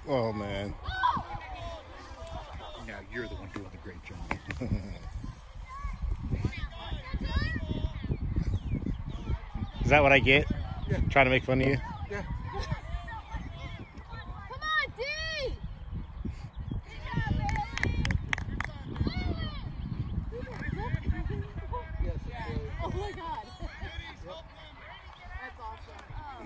Oh, man. Now you're the one doing the great job. Is that what I get? Yeah. Trying to make fun of you? Yeah. Come on, D! Oh my God. That's awesome.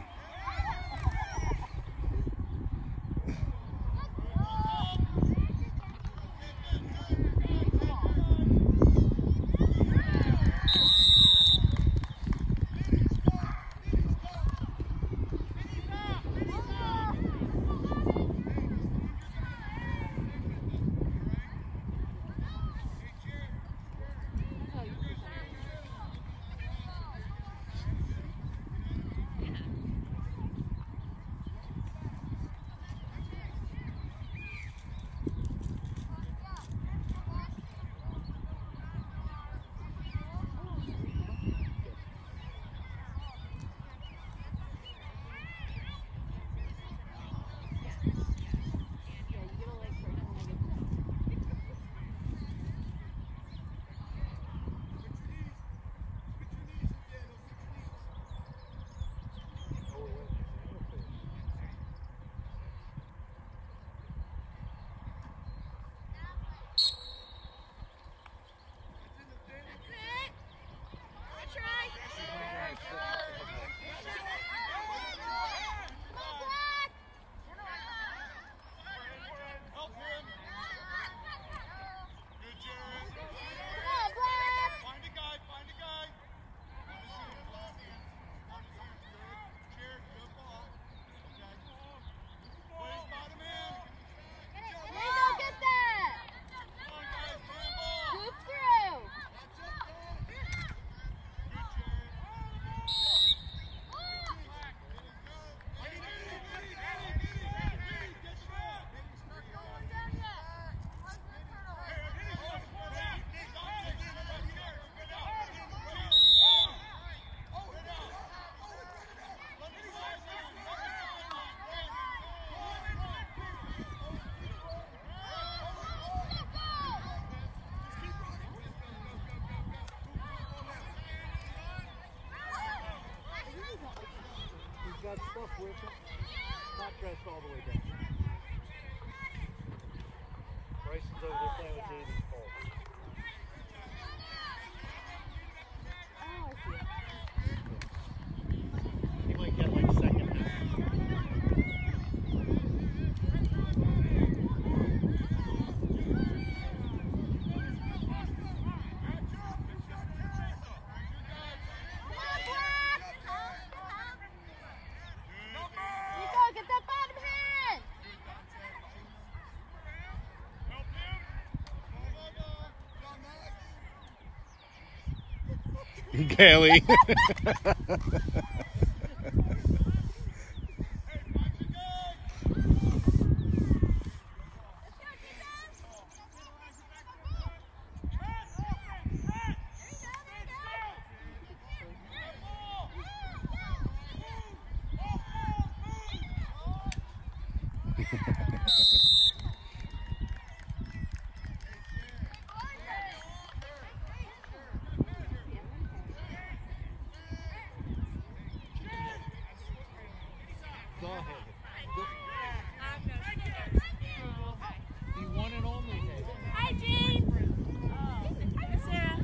Got stuff with it. Not dressed all the way down. Bryson's over there playing with Davey's ball. Oh, I see. He might get like second half. Kelly. Go ahead. The one and only. Hi, Jean. Hi, Sarah.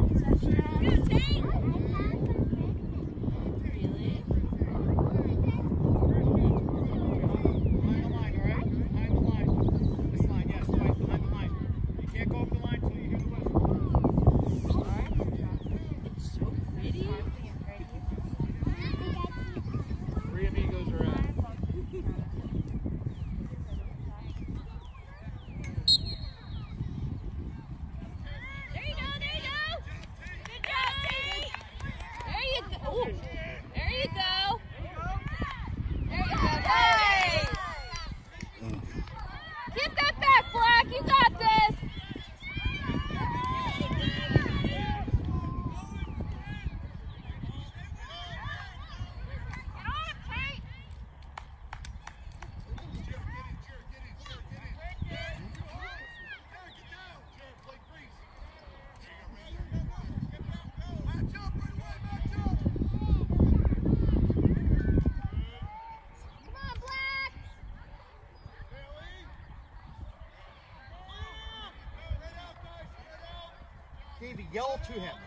You, Jane. Really? Davey, yell to him.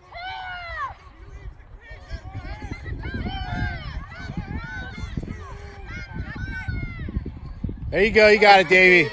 There you go. You got it, Davey.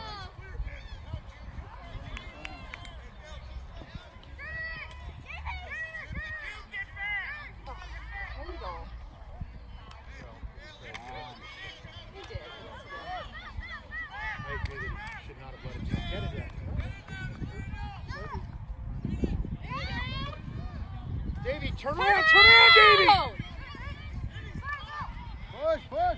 Davey, turn around, Davey! Push, push!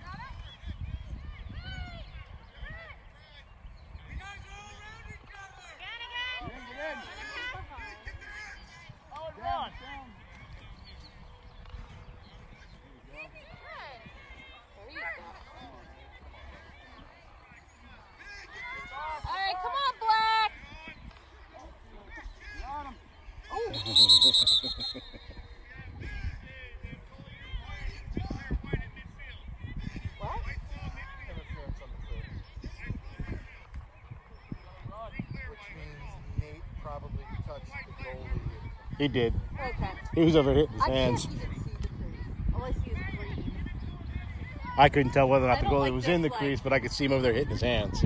He did. Okay. He was over hitting his hands. I can't even see the crease. All I see is green. I couldn't tell whether or not I the don't goalie like was this, in the like- crease, but I could see him over there hitting his hands.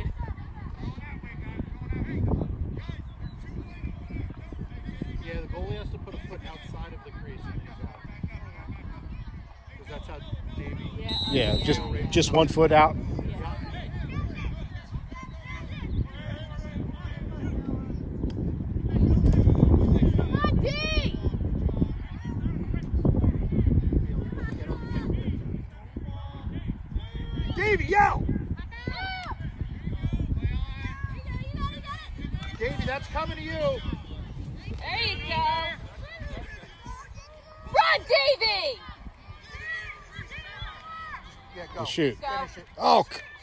Yeah, the goalie has to put a foot outside of the crease and he's out. Because that's how Davey... Yeah, just 1 foot out. Davey, yell! Davey, that's coming to you. There you go. Run, Davey! Yeah, go. Shoot. Finish it. Oh.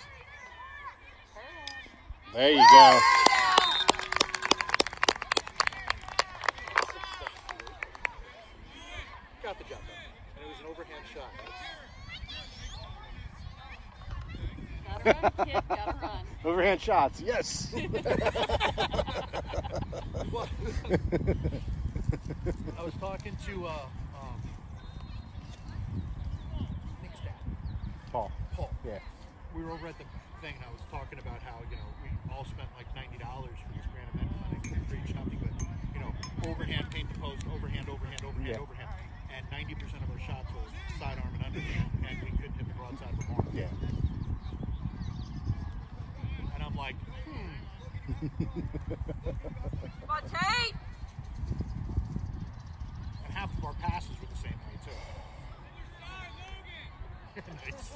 There you go. Got the job done. And it was an overhand shot. Gotta run, kid, gotta run. Overhand shots, yes. I was talking to Nick's dad. Paul. Yeah. We were over at the thing, and I was talking about how, you know, we all spent like $90 for this grand event clinic for each nothing but, you know, overhand, paint the post, overhand, overhand, overhand, Yeah. overhand. And 90% of our shots were sidearm and underhand, and we couldn't hit the broadside of the mark. Yeah. And I'm like, Come on, Tate! And half of our passes were the same way, too. Nice.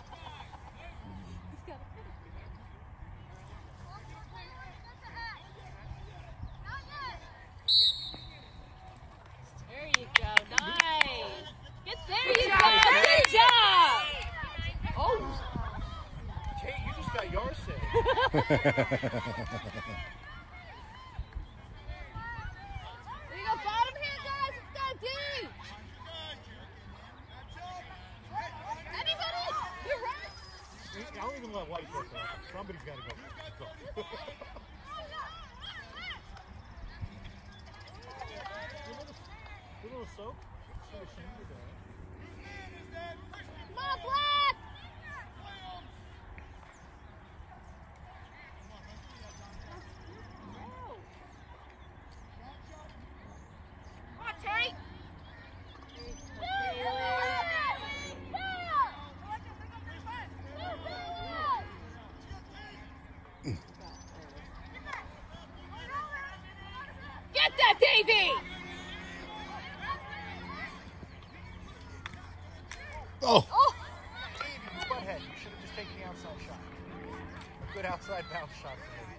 There you go, nice. There you go, good job! Oh! Tate, you just got yours saved. There you go, bottom hand, guys. Let's go, D. Anybody? You're right. I don't even let White go. Somebody's got to go. Go. A little soap. Come on, Black! Come on, Tate! Get that, Davey! Oh. Davey, you butthead. You should have just taken the outside shot. A good outside bounce shot for me.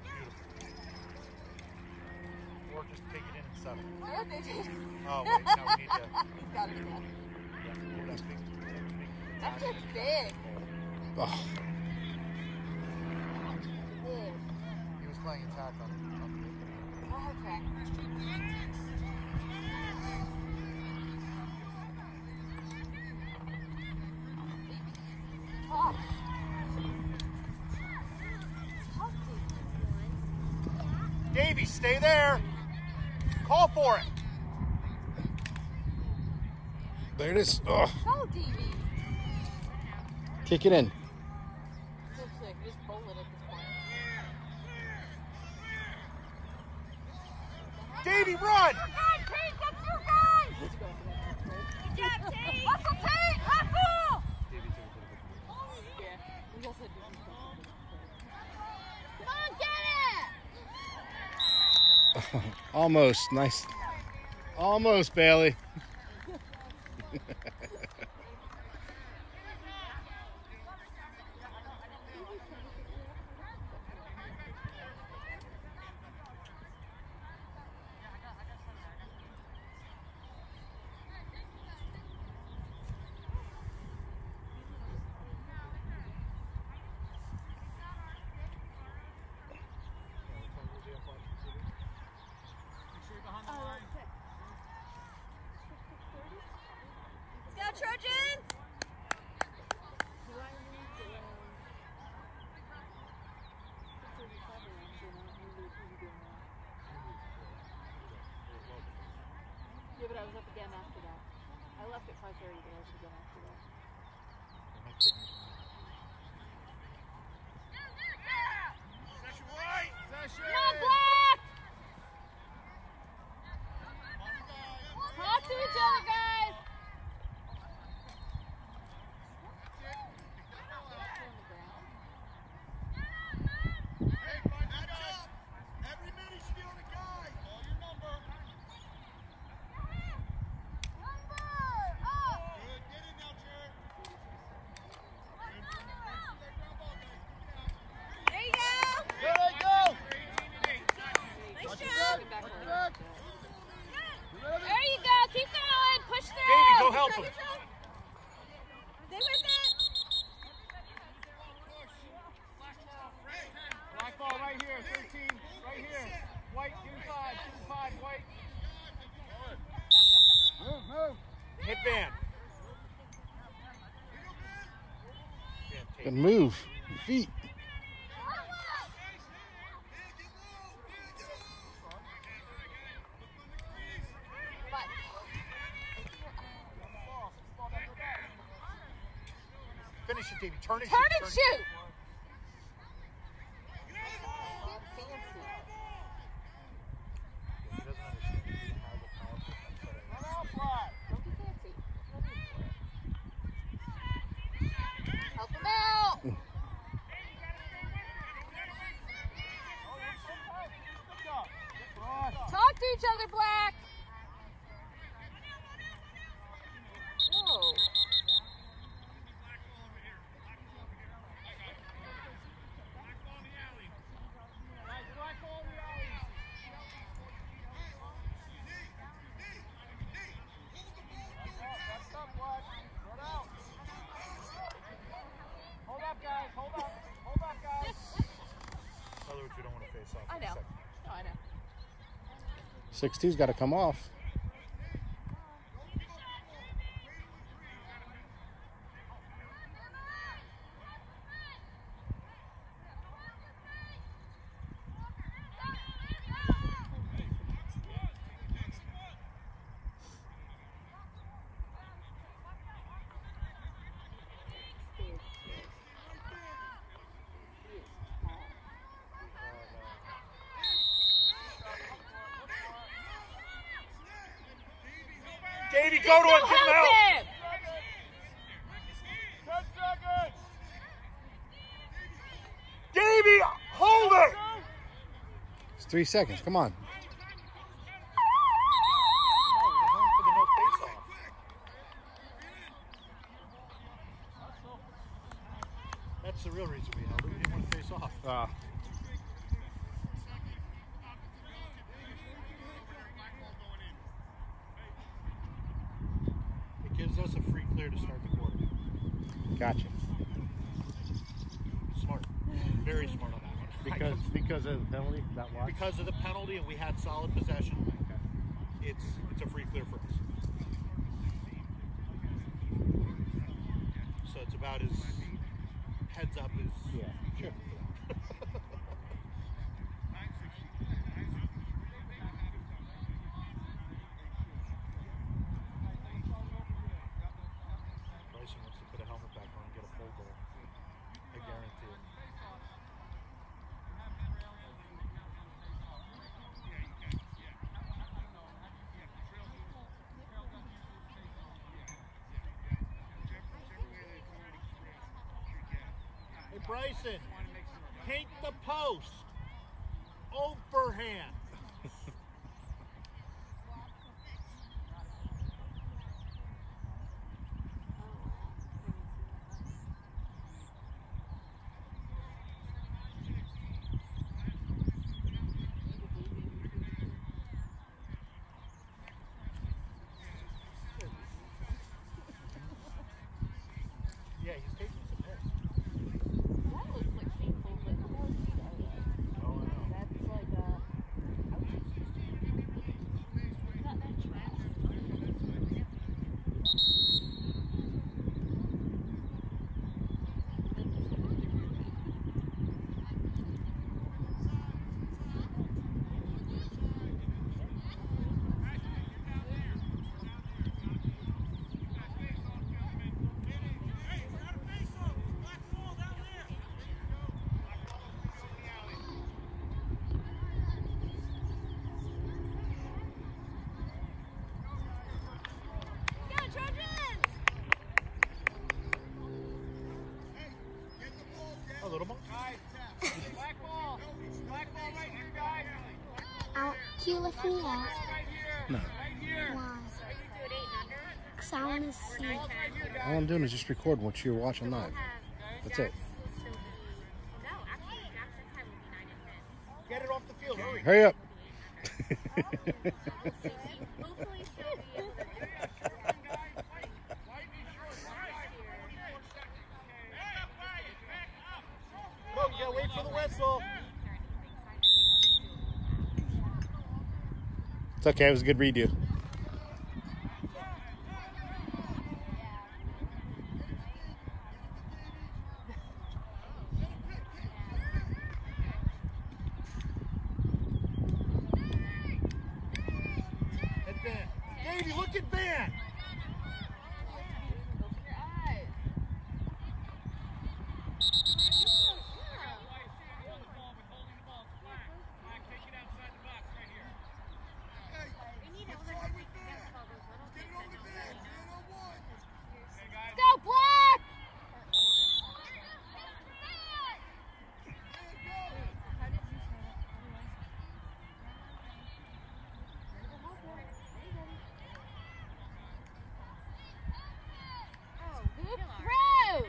Beautiful. Or just take it in and settle. Oh, wait. No, we need to. That's just big. Oh. He was playing attack on the Okay. Oh. Davey, stay there. Call for it. There it is. Oh. Go, DB. Kick it in. Looks like just bowl it at this point. Davey, run! Good job, Tate! Hustle, Tate! Hustle! Yeah, we also did some stuff. Come on, get it! Almost. Nice. Almost, Bailey. Go, Trojans! Yeah, but I was up again after that. I left at 5:30, but I was again after that. Come on, Black! Talk to each other, guys! There you go! There you go. Keep going. Push through. Davey, go help him. Stay with it. Black ball right here, 13, right here. White, inside, white. Move. Hit Van. Good move. Feet. Finish it, Davey. Turn and Turn shoot. and shoot. He doesn't understand how the power Don't be fancy. Help him out. Talk to each other, Black. Whoa. Hold up, guys. Hold up, guys. In other words, we don't want to face off. I know. No, I know. 6-2's got to come off. Davey, go to him. Get him out. Him. 10 seconds. Davey, hold it. It's 3 seconds. Come on. That's the real reason we held it. We didn't want to face off. It gives us a free clear to start the quarter. Gotcha. Smart. Very smart on that one. Because of the penalty, that watch? Because of the penalty and we had solid possession, it's a free clear for us. So it's about as heads up as Sure. Bryson, paint the post. Overhand. Yeah, he's taking some hits. That looks like painful, but no, Oh, I know. that's like it's not that trash. A little more. Black ball right here, guys. Can you lift me up? No. Why? Because I want to see. All I'm doing is just recording what you're watching live. That's it. Get it off the field. Hurry. Hurry up. No, you gotta wait for the whistle. It's okay. It was a good redo. At Van. Davey, look at Van. Go Black! Loop through!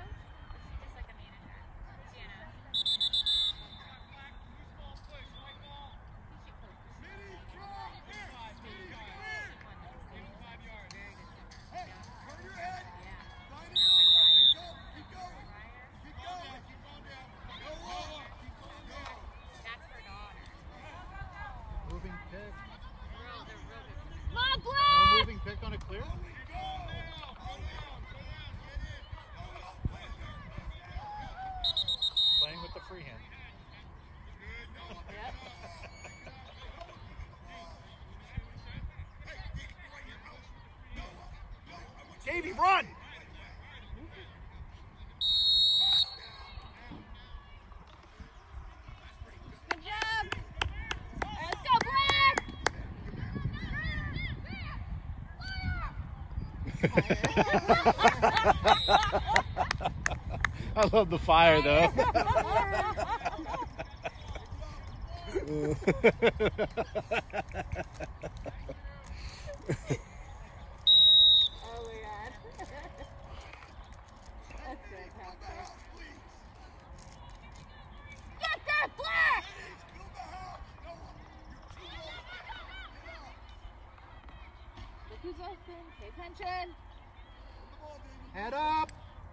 Moving pick. Come on, No Black! moving pick on a clear. Playing with the free hand. Yep. Davey, run! Good job! Let's go, Black! I love the fire, though. Oh my god. That's fantastic. Get that Black! Look who's open. Pay attention. Head up!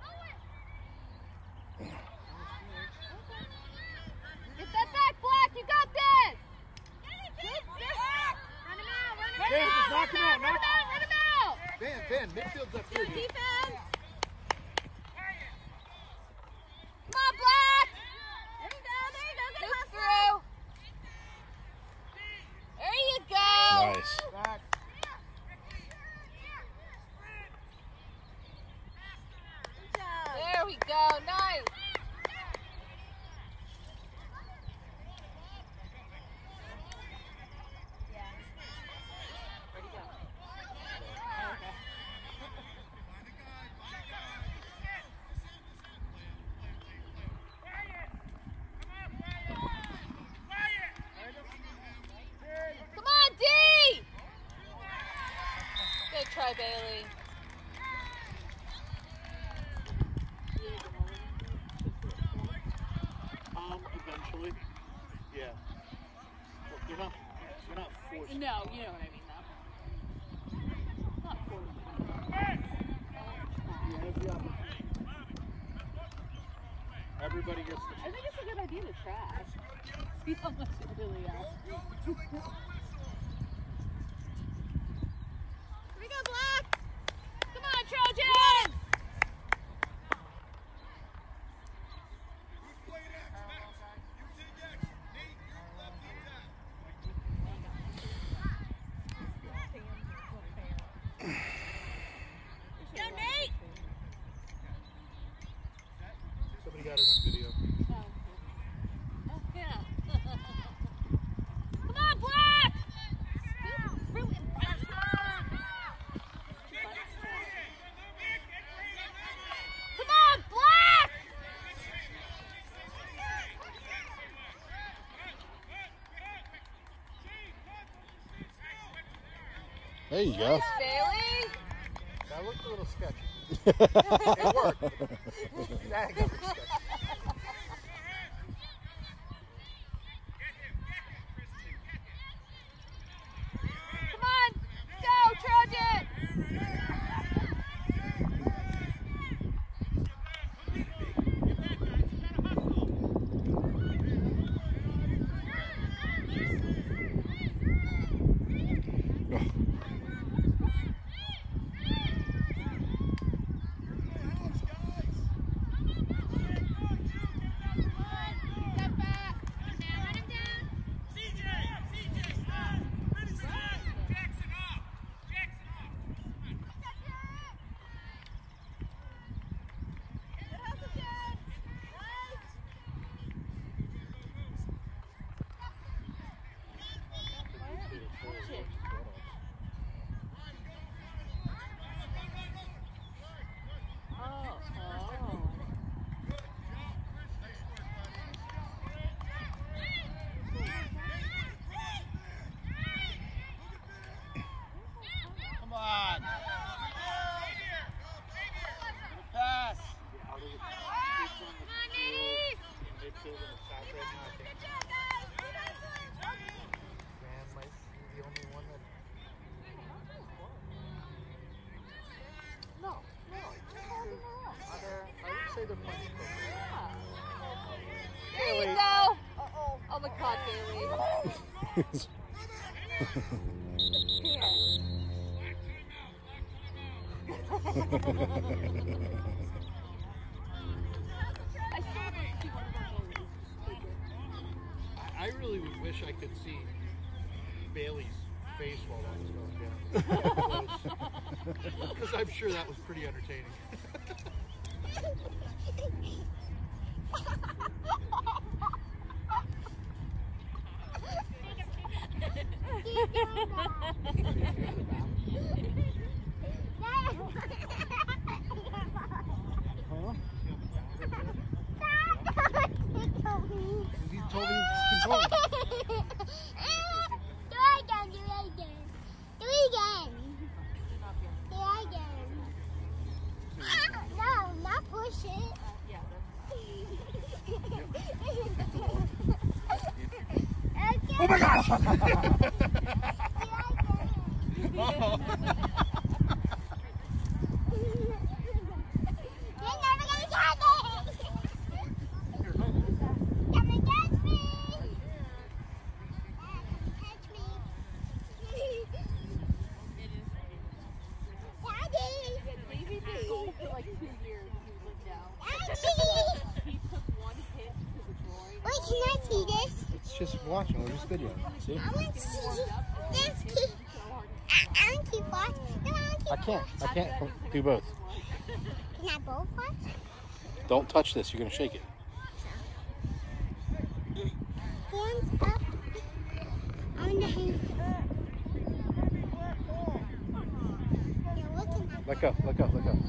Get that back, Black. You got this. Run him out. Run him out. Hey, just knock him out, Run him out. Run him out. Van, midfield's up here. Good dude. defense. Come on, Black. There you go. There you go. Good hustle. There you go. Nice. Back. There we go. Nice. Where'd he go? Oh, okay. try, Bailey. Eventually. Yeah. Well, they're not forced. No, you know what I mean, though. Not forced. Everybody gets the I think it's a good idea to try. See how much it really is. Here we go, Black! Come on, Trojans! Go, Nate! Somebody got it on video. Oh, yeah. Come on, Black! Really impressive. Come on, Black! There you go. Bailey? That looked a little sketchy. It worked. That got sketchy. Come on! Go, Trojan! Come on. Pass. Van might be the only one that. No. I would say they're playing. There you go! Oh my God, Bailey. I really would wish I could see Bailey's face while that was going down. Because I'm sure that was pretty entertaining. He told me to keep going. Do it again, do it again. Do it again. Do it again. No, not push it. Oh my gosh! Oh. You're never gonna get it! Come and catch me! Catch me! Daddy! Davey did goal for like 2 years when he lived down. Daddy! He took one hit to the groin. Wait, can I see this? It's just watching. We're just videoing. See? I want to see this. I want to keep watching. No, I want to keep I can't do both. Can I both watch? Don't touch this. You're going to shake it. Hands up. On the hands up. You're looking at Let go. Let go. Let go.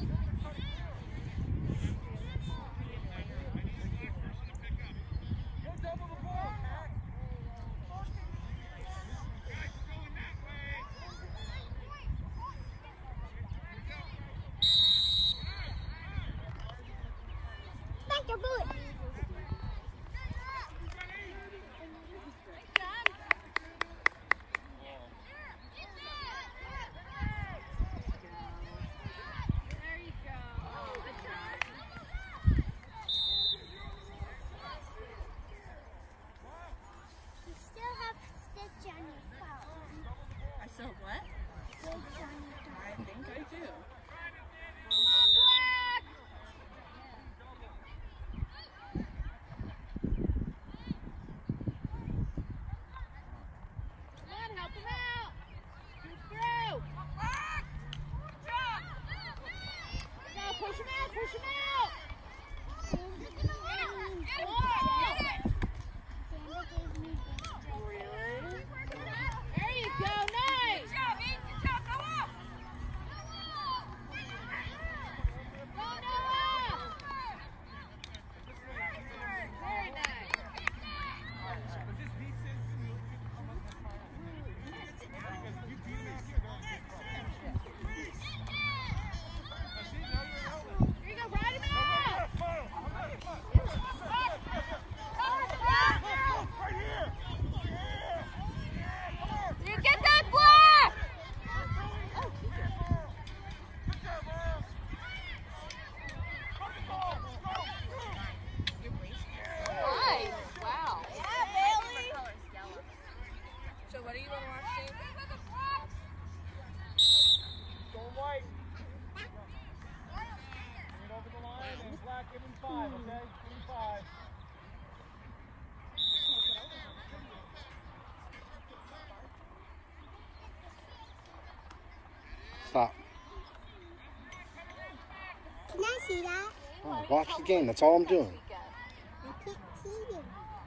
Oh, what? I think I do. Come on, Black! Come on, help him out! Shoot through! Go, push him out, push him out! There you go, nice! Go, Noah! Very nice. Here you go, ride him out! You get that Black! Nice! Wow. Yeah, Bailey! So what do you want to watch, Dave? Go white. Bring it over the line and Black, give him 5, okay? Give him 5. Stop. Can I see that? Oh, watch the game. That's all I'm doing. I can't see you.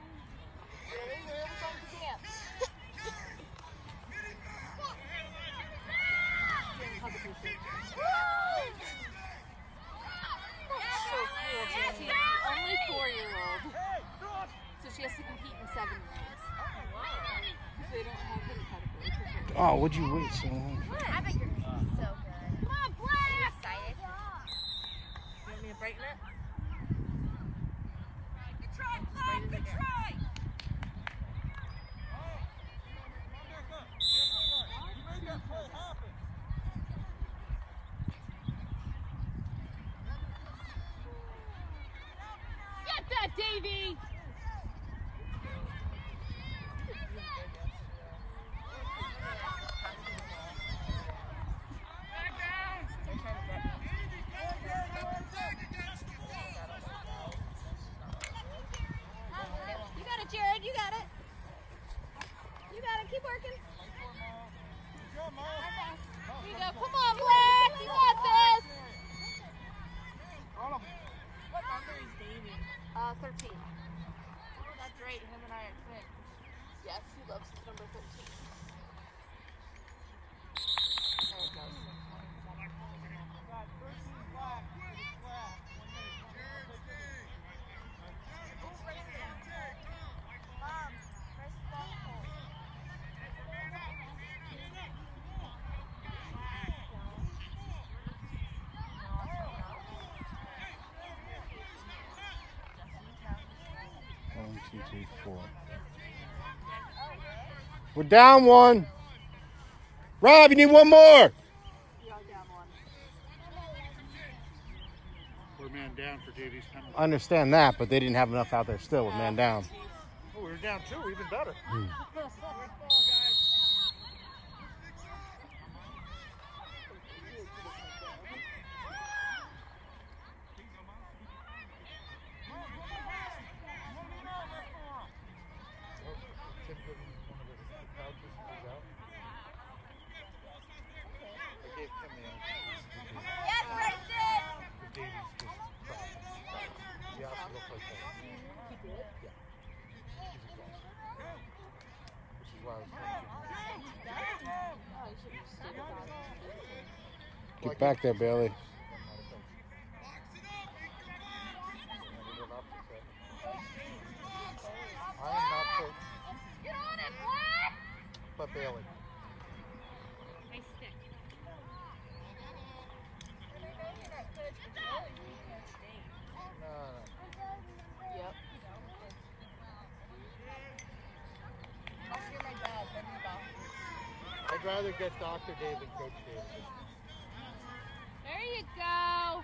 Only 4-year-old. So she has to compete in 7 rings. Because they don't have any categories. Oh, would you wait so long? I bet you're so good. Come on, Black! I'm excited. You want me to brighten it? Good try, Black! Good try! You made that play happen. Get that, Davey! You got it, Jared. You got it. You got it. Keep working. Here you go. Come on, Black. You got this. What number is Davey? 13. Oh, that's right. Him and I are twins. Yes, he loves number 13. There it goes. One, two, three, 4. We're down 1. Rob, you need 1 more. We are down 1. We're man down for Davies penalty. I understand that, but they didn't have enough out there still with man down. Oh, we were down 2, even better. Yes, Bryson. Get back there, Bailey. I am not coach, Get on it, Black. but Bailey. Nice stick. No. Yep. I'll hear my dad. Then you go. I'd rather get Dr. Dave than Coach Dave. There you go.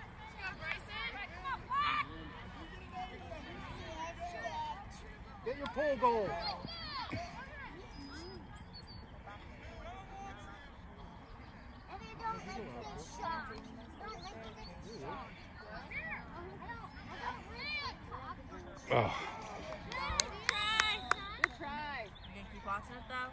Get your pole goal. Oh. Good try. You gonna keep watching it though?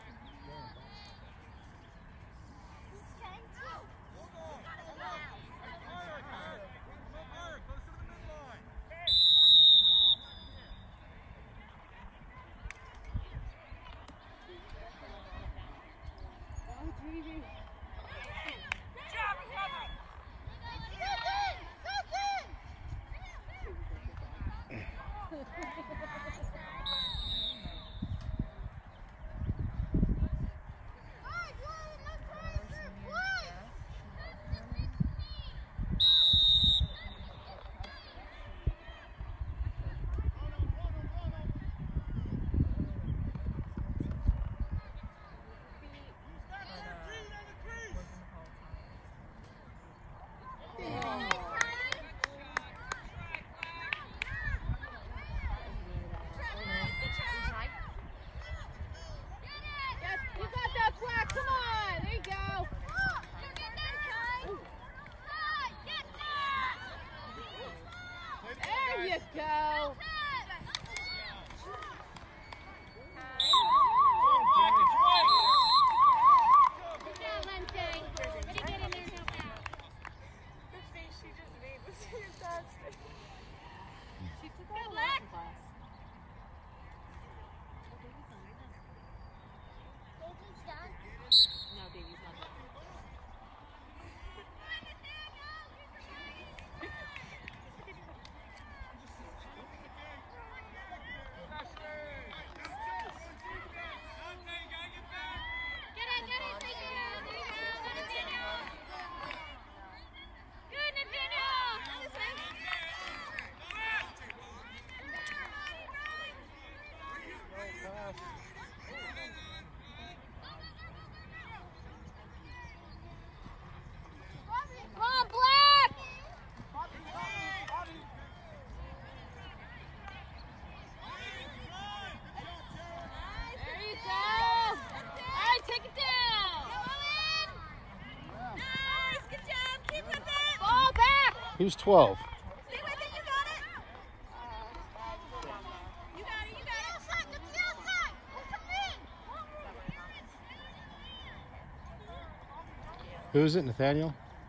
Who's 12? Stay with it, you got it. You got it, you got it. Outside, get to the outside. Look for me. Who is it, Nathaniel?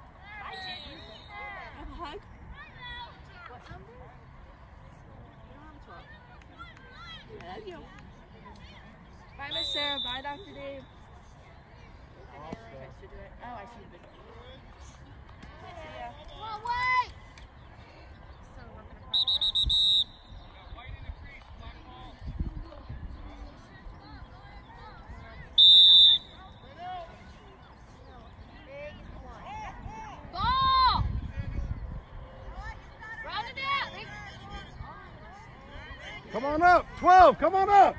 Bye, Miss Sarah. Bye, Dr. Dave. Oh, I see the video. Come on, wait. Ball. Round it out. Come on up. 12, come on up.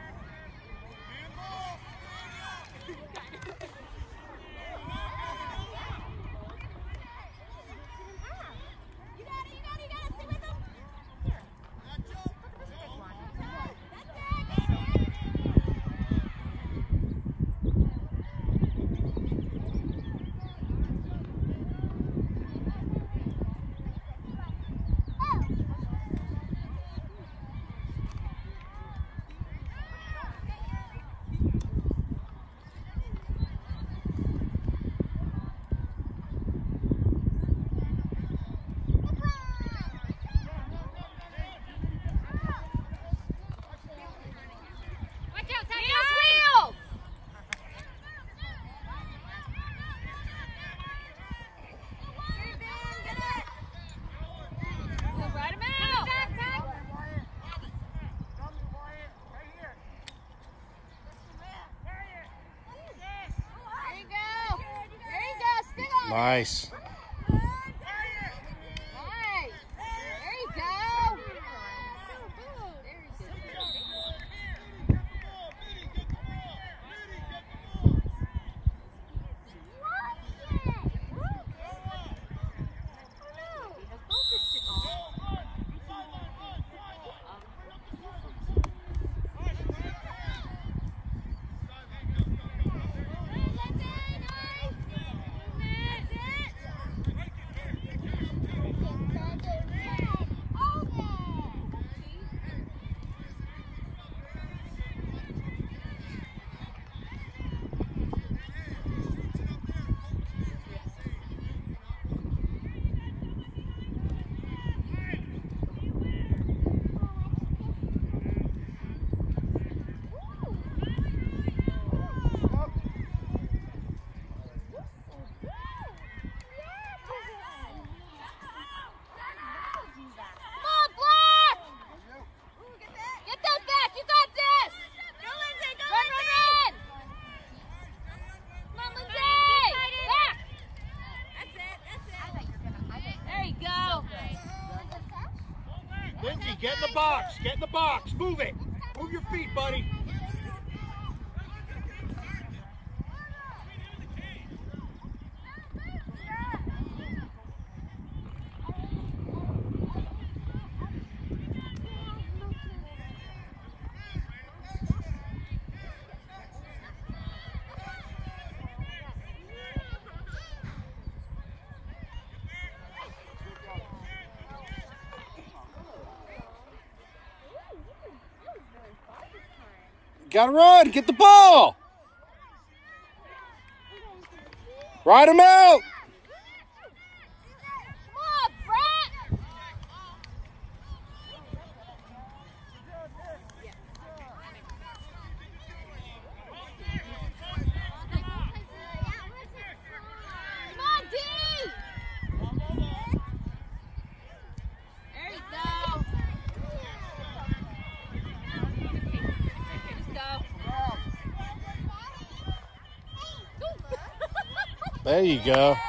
Nice. get in the box. Get in the box. Move it. Move your feet, buddy. Gotta run, get the ball. Ride him out. Come on, Brett. Come on, D. There you go. There you go.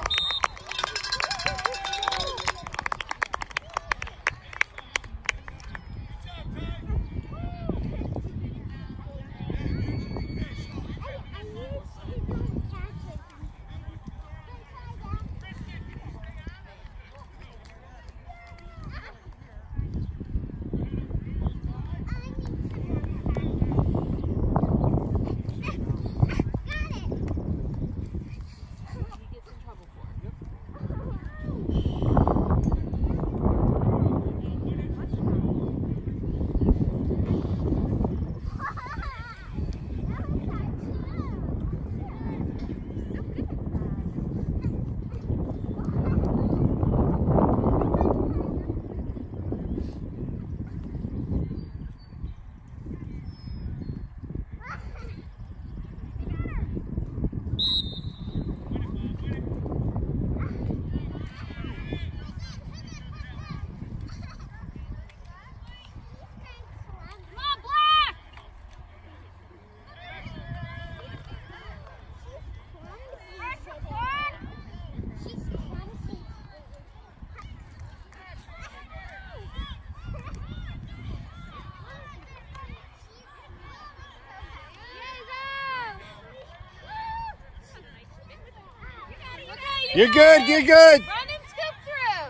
You're good, you're good. Run and scoop through.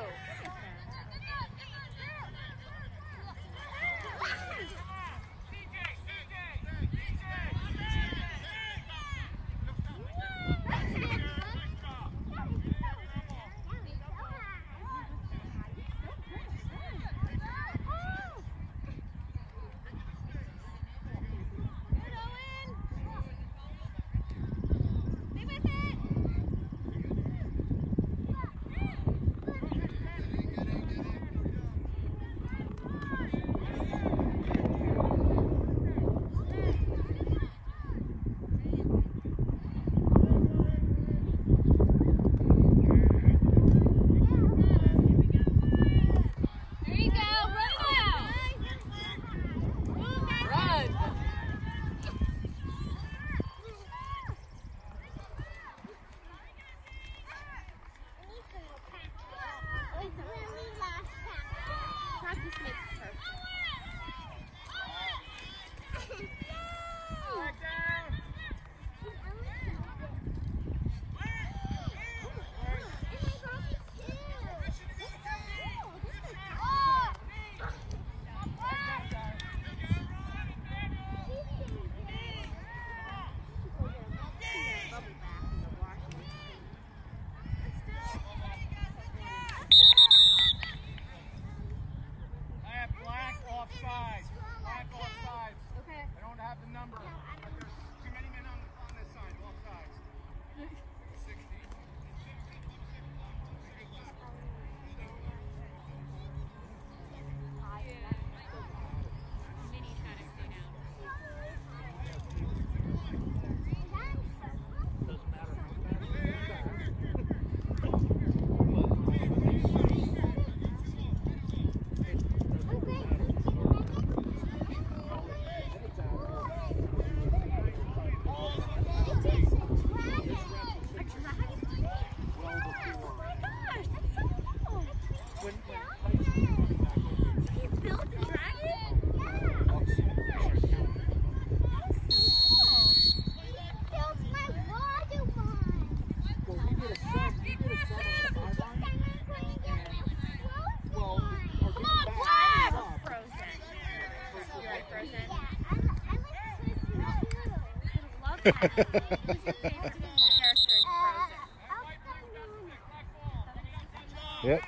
Stay with it. Yep.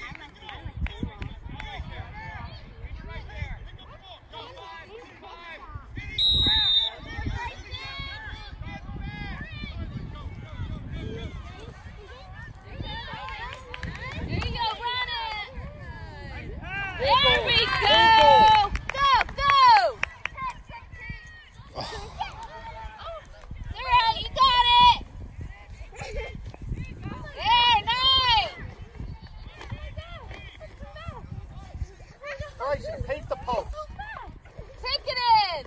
There we go! Go, go! Sarah, you got it! There, nice! Bryson, paint the post. Take it in!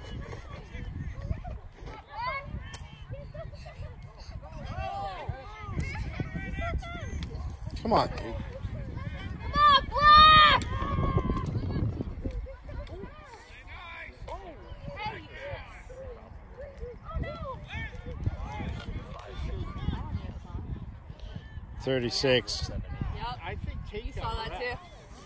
Come on. Come on, Black! 36. Yep. I think Tate You saw that too.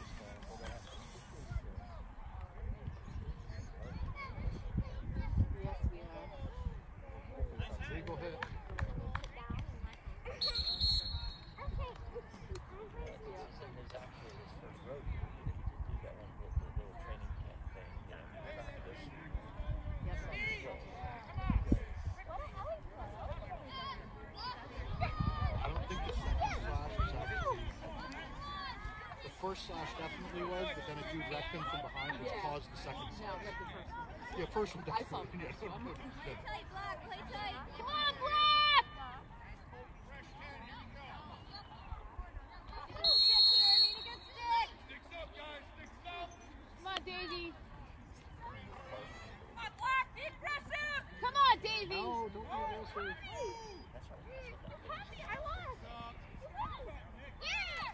Legal hit. First slash definitely was, but then a dude wrecked him from behind, which caused the second slash. Yeah, first one I saw definitely. the first one. Play tight, Black. Play tight. Come on, Black! Stick here. Need a good stick. Come on, Davey. Come on, Black. Be aggressive. Come on, Davey. No, don't be aggressive. I won. Yeah.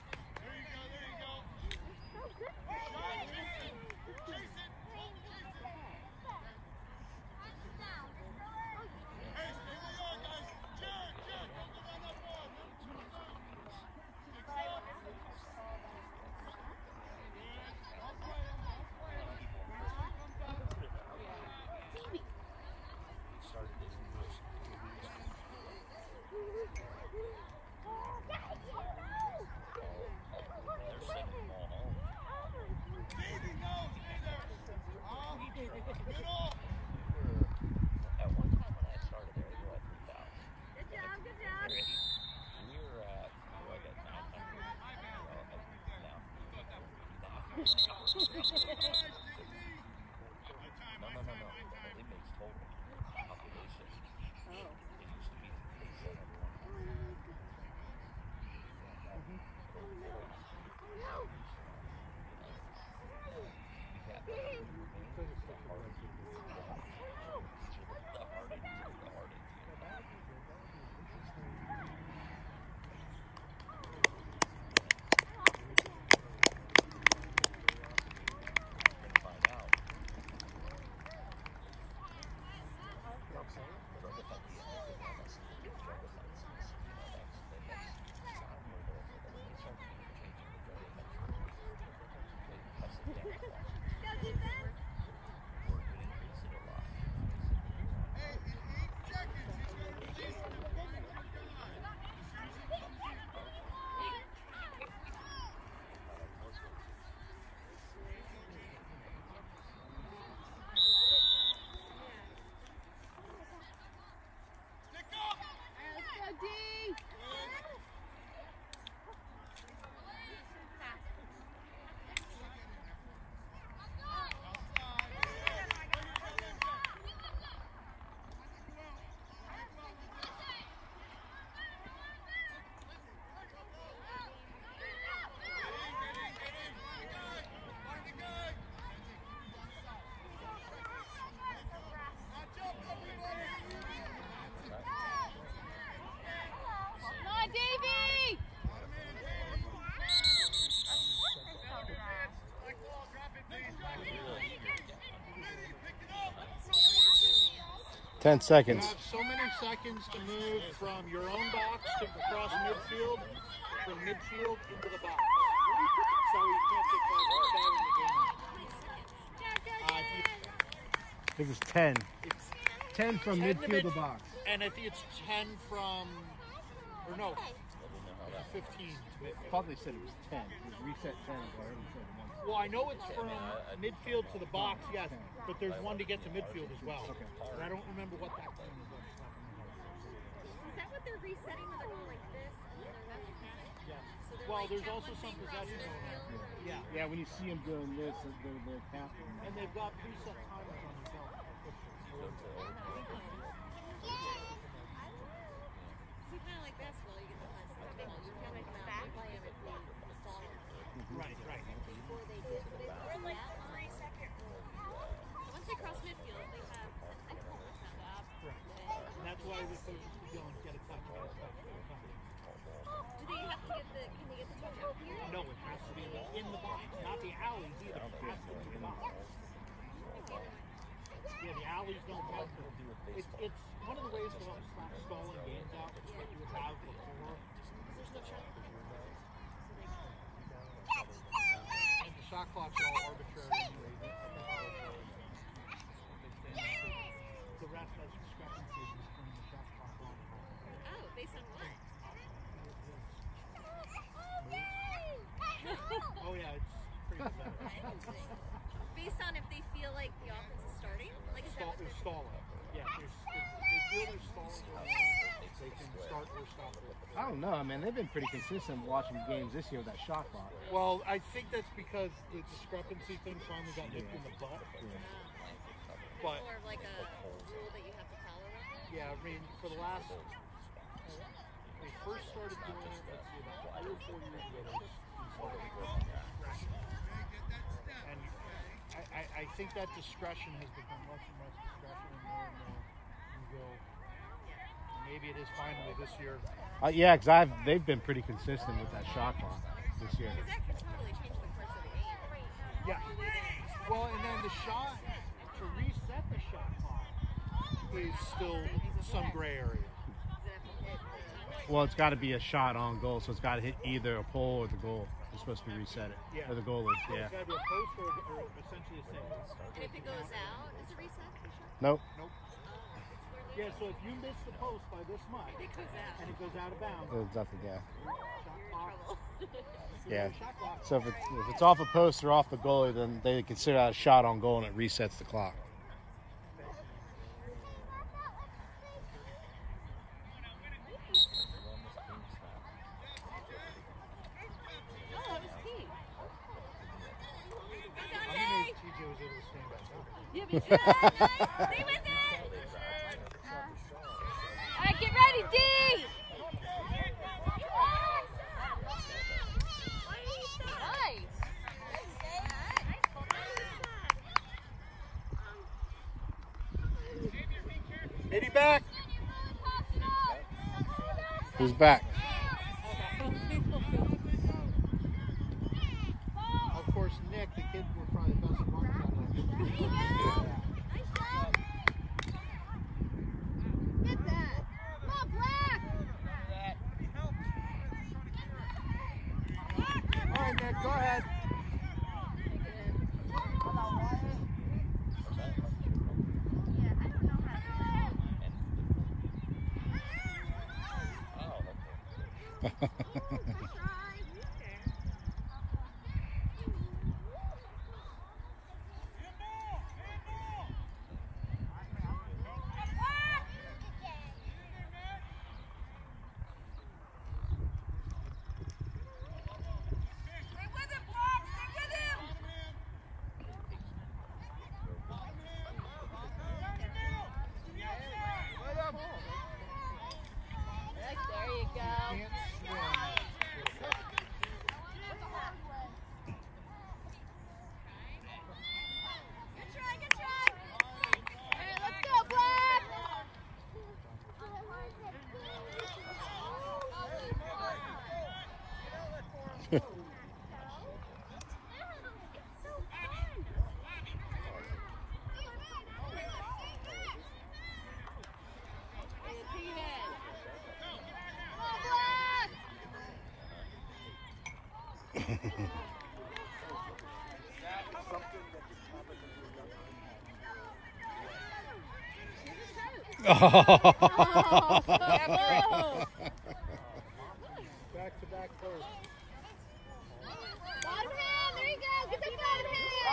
Davey! 10 seconds. You have so many seconds to move from your own box to across midfield, from midfield into the box. So you can't get that in the game. I think it's 10. 10 from midfield to box. And I think it's 10 from, or no, 15 to midfield. I thought they said it was 10. It was reset 10. Well, I know it's from midfield to the box, yes, but there's one to get to midfield as well. Okay. But I don't remember what that one was. Is that what they're resetting when they're going like this? And then they're Yeah. so they're Well, like there's have also one some thing across possession going on. midfield. Yeah. Yeah, when you see them doing this, they're tapping. And they've got preset timers on the belt. So kind of like basketball, you get the last thing. You kind of play them if they install it. Right, right. Before they did, but they were like 3 seconds. Once they cross midfield, they have a stop. Right. And that's why the coaches can go and get a touch. Do they have to get the? Can they get the touch out here? No, it has to be in the box, not the alleys either. It has to be in the box. Yeah, the alleys don't count. It's one of the ways to help stop stalling games out, like you would have before. There's no shot. And the shot clocks are all arbitrary anyway. The ref has discrepancies between the shot clock on and off. Oh, based on what? Oh yeah, it's pretty pathetic. Based on if they feel like the offense is starting? Like is that what they're Stalling. Yeah, if they feel they're stalling, they can start or stop it. I don't know, man. They've been pretty consistent watching games this year with that shot clock. Well, I think that's because the discrepancy thing finally got nipped in the butt. But more of like a rule that you have to follow them? yeah, I mean, for the last, they first started doing it, let's see, about 3 or 4 years ago, and I think that discretion has become less and less discretion and more you go, maybe it is finally this year. Yeah, because they've been pretty consistent with that shot clock this year. Because that could totally change the course of the game. Yeah. Well, and then the shot, to reset the shot clock is still some gray area. Does it have to hit the... Well, it's got to be a shot on goal, so it's got to hit either a pole or the goal. You're supposed to reset it. Yeah. Or the goalie, yeah. It's got to be a post or essentially a single. And if it goes out, is it reset the shot? Nope. Nope. Yeah, so if you miss the post by this much, It goes out. and it goes out of bounds, There's nothing, yeah. shot clock, Trouble. Yeah. shot clock. So if it's off a post or off the goalie, then they consider that a shot on goal and it resets the clock. Oh, that was key. I'm amazed TJ was able to stand back up. Yeah, me too. Nice. Stay with it. All right, get ready, D. Nice. Eddie back. Who's back? Of course, Nick, the kid, were probably the best runner on There you go. Nice job. Get that. Come on, Black. All right, Nick, go ahead. There you go. Can't swim. Good try, good try. All right, let's go, Black. Back-to-back first. Bottom hand, there you go. Get the bottom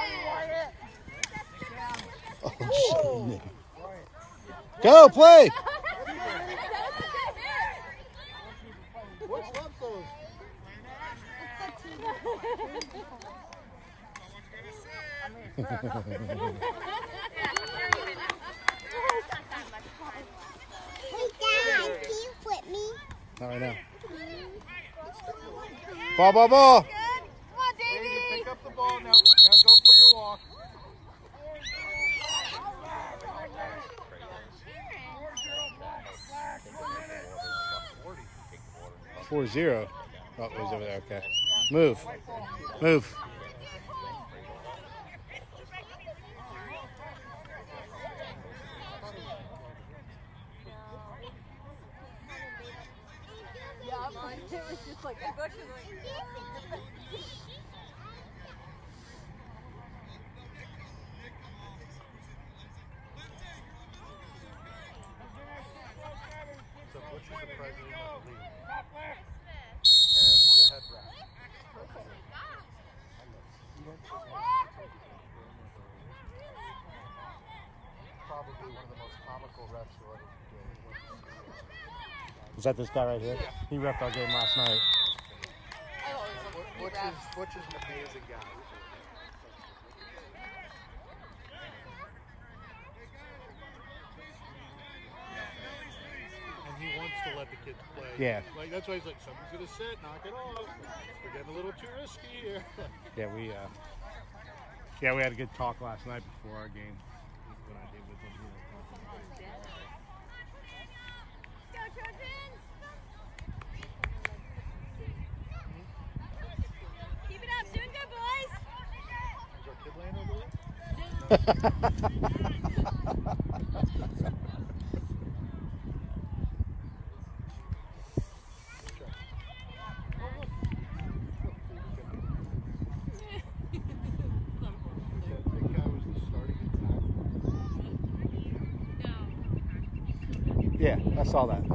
hand. Oh, shit. Go, play. What's left those? Hey, Dad, can you flip me? Not right now. Ball, ball, ball. Come on, David, Davey. pick up the ball now. Now go for your walk. 4-0. Oh, he's over there. Okay. Move. Move. Yeah, mine. It was just like, the coach was like, So Butch is the president of the league. And the head ref. Probably one of the most comical refs you'll ever do. Is that this guy right here? He repped our game last night. I always love to be refs. Butch is an amazing guy. And he wants to let the kids play. Yeah. Like that's why he's like, someone's gonna sit, knock it off. We're getting a little too risky here. Yeah, we had a good talk last night before our game. What I did with him. Go, Trojans! Keep it up, doing good, boys! Is our kid laying over there? That big guy was the starting attack. Yeah, I saw that.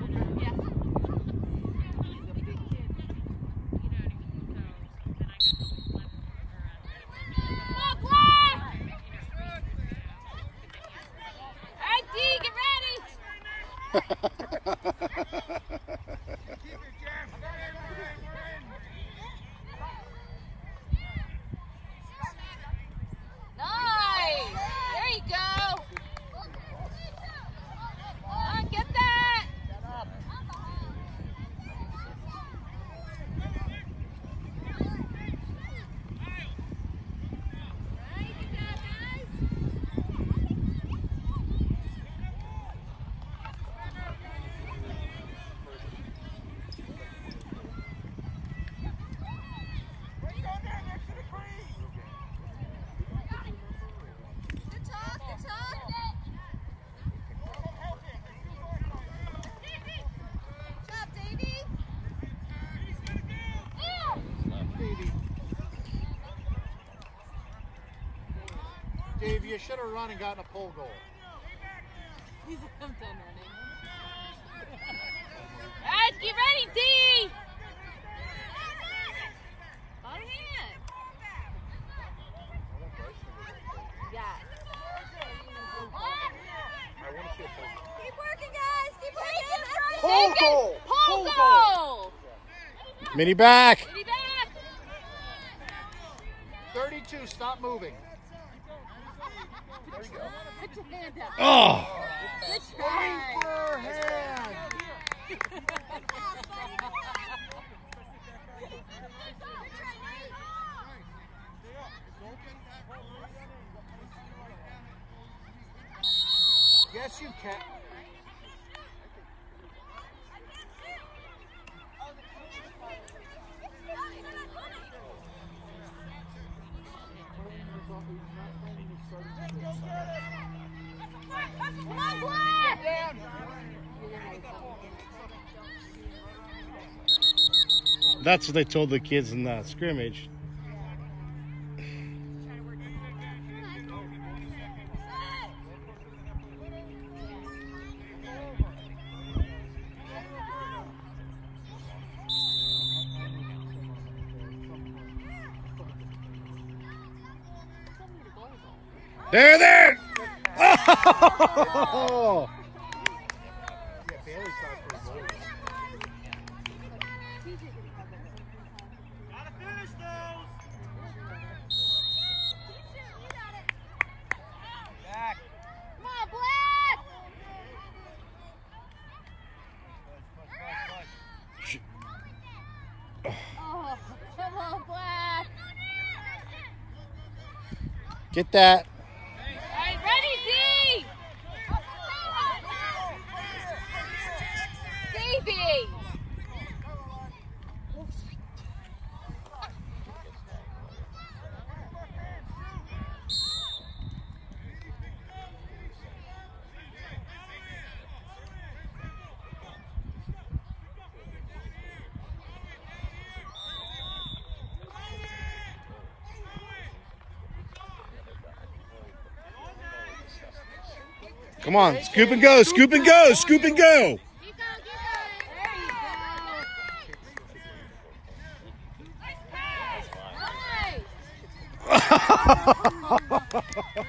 Nice! There you go! Get that! Good talk, good talk. Good job, Davey. Dave, you should have run and gotten a pole goal. He's like, I'm done running. All right, get ready, D. Bottom hand. Yeah. I want to see a pole goal. Keep working, guys. Keep working. Pole goal. Pole goal. Mini back. Get it back. 32, stop moving. There you go. Put your hand up. Oh. Good try. Per hand. Yes, you can. Come on, Black. That's what they told the kids in the scrimmage. There! Oh! Yeah, Bailey tried for a goal. Gotta finish those. Back. Come on, Black! Oh, come on, Black! Get that. All right, ready, D! Davey! Come on, scoop and go, scoop and go, scoop and go. Keep going, keep going. There you go.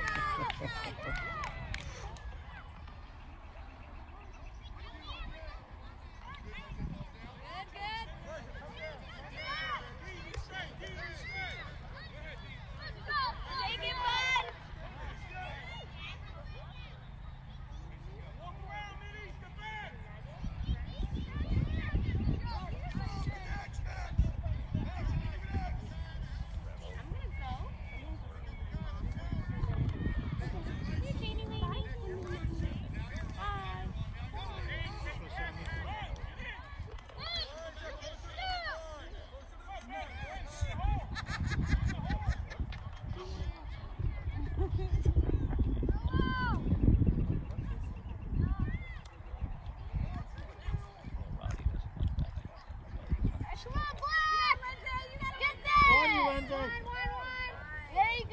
Come on, Black! Get there! One. There you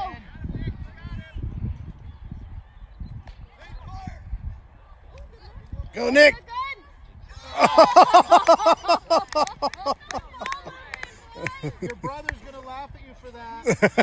go! Go, Nick! Your brother's gonna laugh at you for that.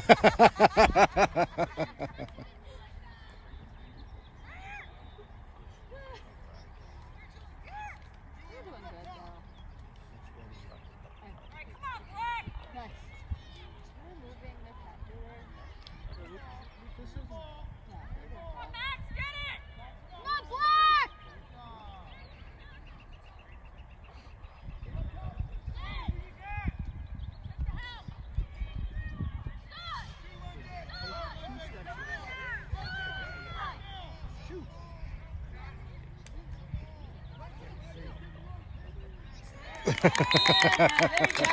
There you go.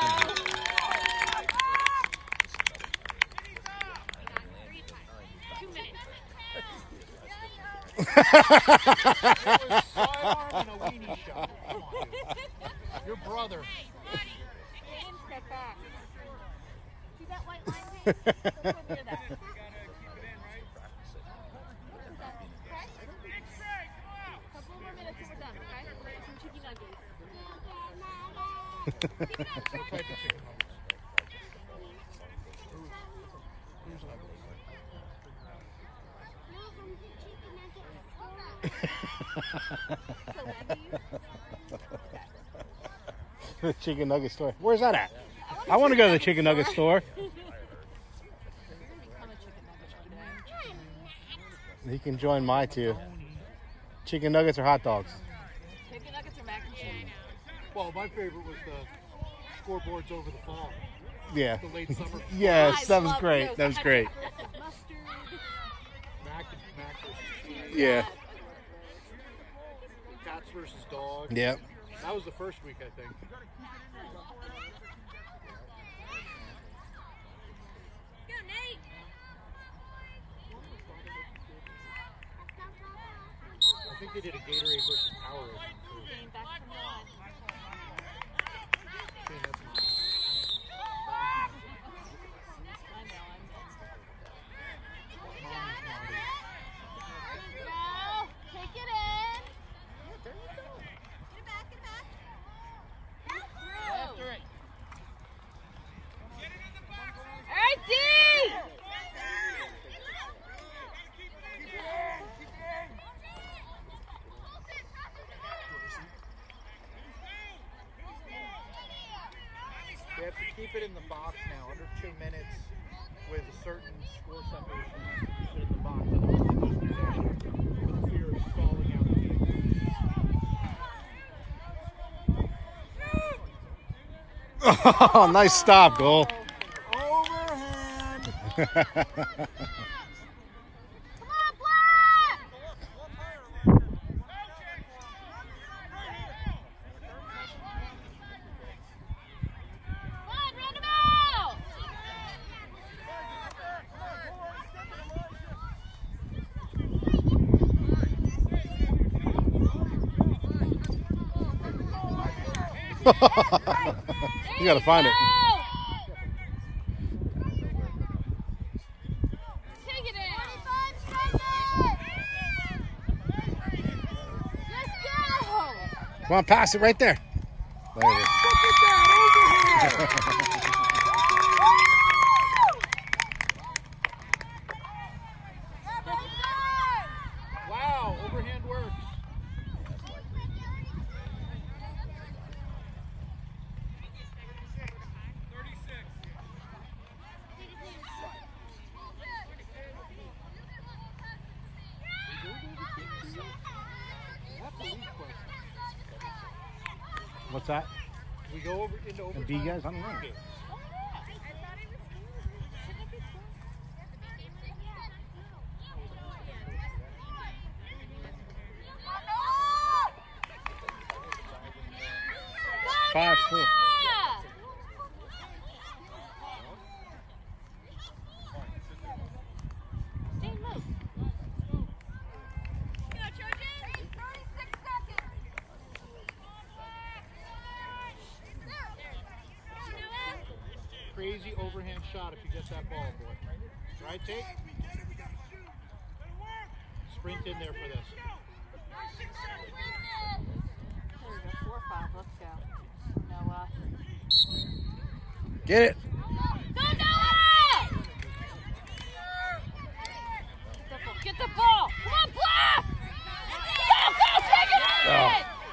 It was sidearm and a weenie shot. Come on, dude. Your brother. Step back. See that white line there? Don't go near that. Couple more minutes and we're done, okay? We're gonna get some chicken nuggets. What type of chicken nuggets? Who's nuggets? The chicken nugget store. Where's that at? I want to go to the chicken nugget store. You can join my two. Chicken nuggets or hot dogs? Chicken nuggets or mac and cheese? Well, my favorite was the scoreboards over the fall. Yeah. The late summer. Yes, that was love great. those. That was great. Mustard. Mac versus cheese. Yeah. Cats versus dogs. Yep. That was the first week, I think. I think they did a Gatorade versus Powerade. Came back from the line. Take it in. All right, D. We have to keep it in the box now, under 2 minutes, with a certain score separation. We have to keep it in the box. Otherwise, it goes possession with the fear of stalling out the game. Oh, nice stop, goal. Overhand. You gotta find it. Take it in. Let's go. Come on, pass it right there. There it is. Wow, overhand works. What's that? We go over into overtime. And B guys, I don't know. Five, four. Crazy overhand shot if you get that ball, boy. Right, take? Sprint in there for this. There we go, 4-5, let's go. Noah. Get it. Go Noah! Get the ball! Come on, block! Go, take it in! Oh.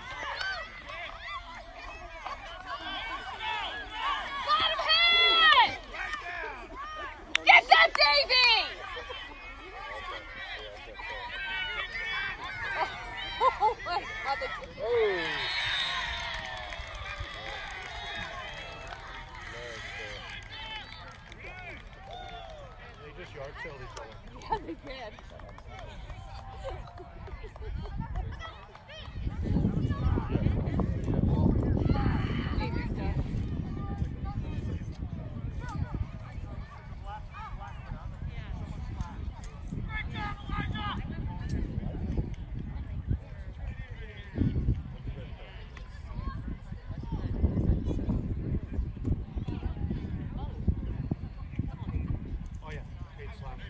Bottom head! Get that, Davey! Oh my God, They just yard sailed each other. yeah, they did. Davey's done. Oh yeah, great slash.